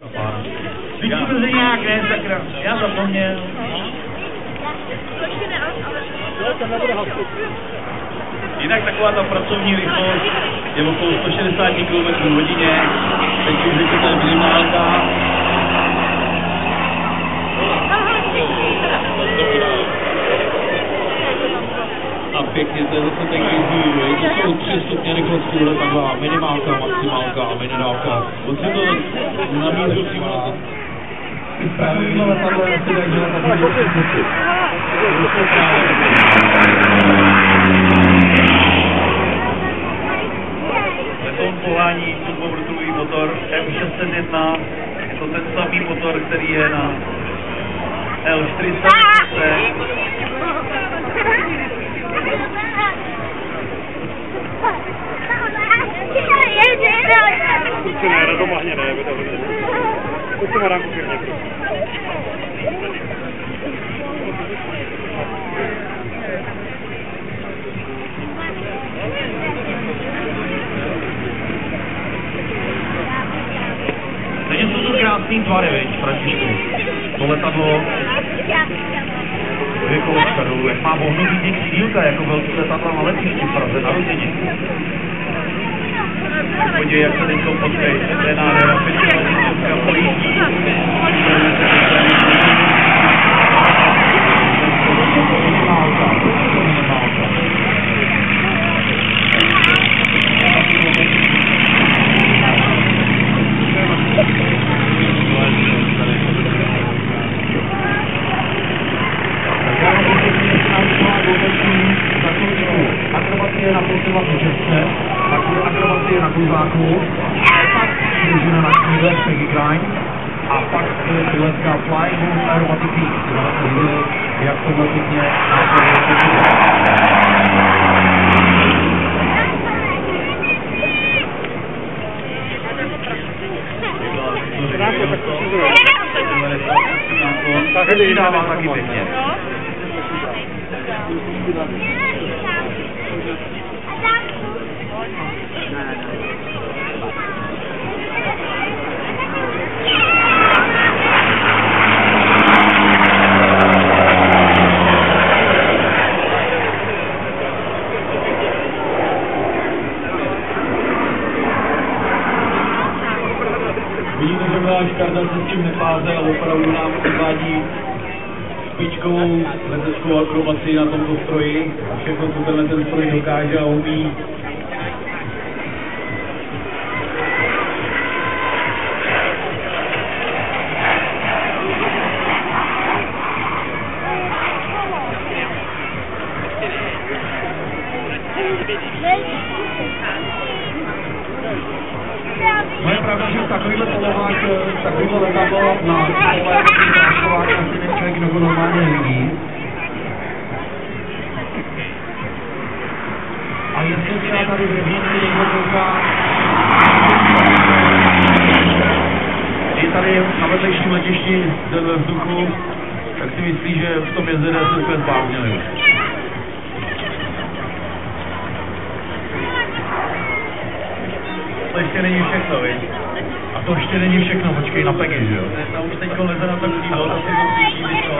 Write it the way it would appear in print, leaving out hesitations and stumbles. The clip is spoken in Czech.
Vyčudu se nějak, ne, sakra. Já zapomněl. Jinak taková ta pracovní rychlost je okolo 160 km/h. Teď už je to minimálka. A pěkně, to je zase ten krizí, to jsou 3 stupně rychlosti, letadla, minimálka, maximálka a minimálka. On si to namířil přímo na to. Právě to letadlo je asi tak, že letadlo je přesně. Letoun pohání turbovrtulový motor M601, je to ten samý motor, který je na L400. Ne, na domahně ne, to má rámku pěkně. Takže jsou to krásný tvary, viď, Františku. To letadlo je kolečka dolů, jak má bohnutý těch křídlka, jako velký letadla na letišti v Praze, na Ruzině. Podívej, jak se teď potkají, to je nádhera, Fička pojízdí. Akrobacie na posilovací žestce, pak bude akrobacie na kluzáku, pak družina na křídlech, Peggy Grind, a pak letká Flying Horse Aerobatic Peak. Jak tohle pěkně tak dává taky pěkně. Vidíte, že váš Karda se s tím nepáze a opravdu nám uvádí špičkovou leteckou akrobaci na tomto stroji a všechno, co ten stroj dokáže a umí. Moje pravda, že v takovýhle polohách, takovýhle letadlo na záškovách asi není člověk, kdo normálně vidí. A jestli třeba tady v Rybníci někdo kouká, je tady na vedlejším letišti ve vzduchu, tak si myslí, že v tom jezdě se úplně zbláznili. To ještě není všechno, viď? A to ještě není všechno, počkej na Peggy, že jo? Ta už teďko leze na takový bod, asi to slyší, teďko.